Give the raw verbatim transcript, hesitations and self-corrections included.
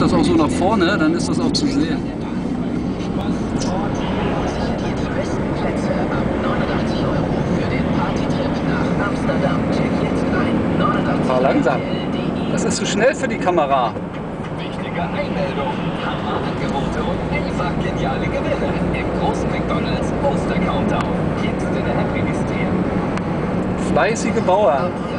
das auch so nach vorne, dann ist das auch zu sehen. Fahr langsam. Das ist zu schnell für die Kamera. Wichtige Einmeldung, Hammerangebote und einfach geniale Gewinne im großen McDonalds Oster-Countdown. Jetzt in der App registrieren. Fleißige Bauern.